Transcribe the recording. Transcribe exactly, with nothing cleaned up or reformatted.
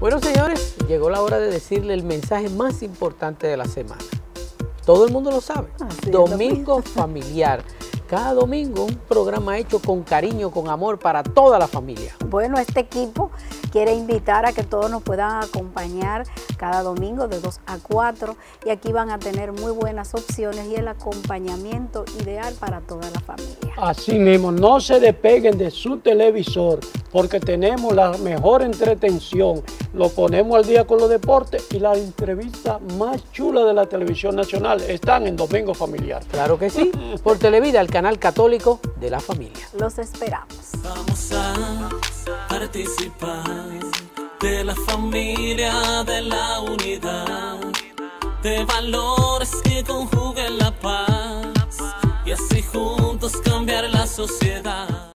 Bueno, señores, llegó la hora de decirle el mensaje más importante de la semana. Todo el mundo lo sabe. Así Domingo familiar. Cada domingo un programa hecho con cariño, con amor para toda la familia. Bueno, este equipo quiere invitar a que todos nos puedan acompañar cada domingo de dos a cuatro y aquí van a tener muy buenas opciones y el acompañamiento ideal para toda la familia. Así mismo, no se despeguen de su televisor porque tenemos la mejor entretención. Lo ponemos al día con los deportes y las entrevistas más chulas de la televisión nacional están en Domingo Familiar. Claro que sí, por Televida, el canal católico de la familia. Los esperamos. Vamos a participar de la familia, de la unidad, de valores que conjuguen la paz y así juntos cambiar la sociedad.